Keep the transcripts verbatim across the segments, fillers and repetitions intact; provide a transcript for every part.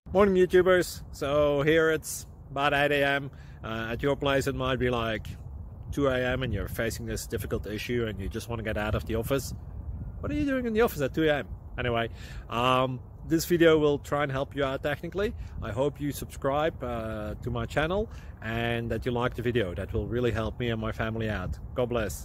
Morning YouTubers. So here it's about eight A M Uh, at your place it might be like two A M and you're facing this difficult issue and you just want to get out of the office. What are you doing in the office at two A M? Anyway, um, this video will try and help you out technically. I hope you subscribe uh, to my channel and that you like the video. That will really help me and my family out. God bless.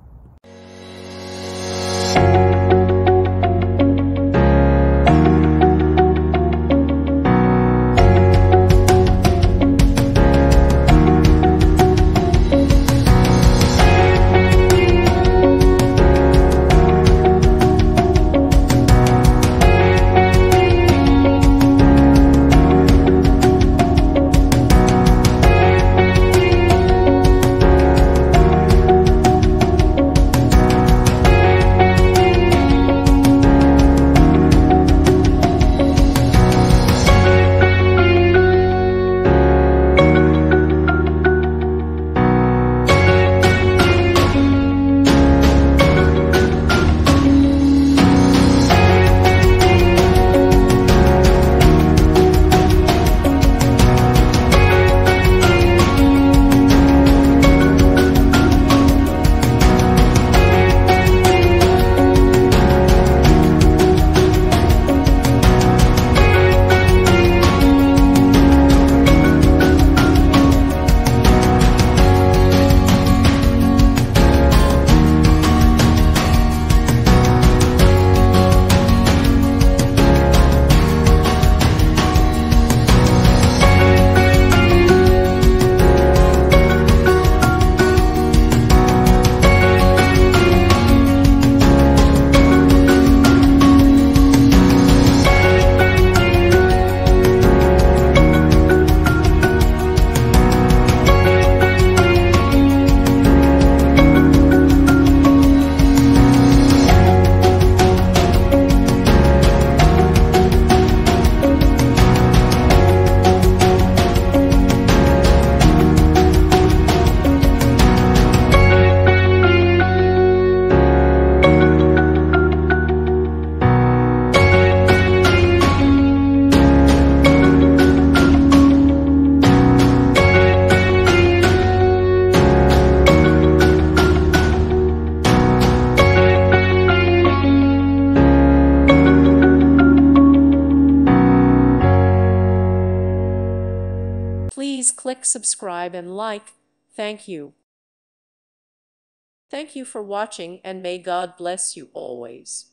Please click subscribe and like. Thank you. Thank you for watching and may God bless you always.